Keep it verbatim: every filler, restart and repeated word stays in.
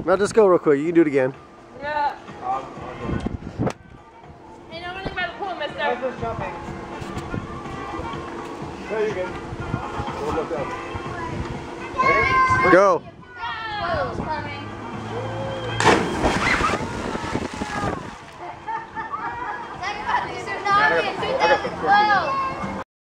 Now just go real quick. You can do it again. Yeah. Hey, no one by the pool, mister. How's this jumping? There you go. We'll look up. Go. Go.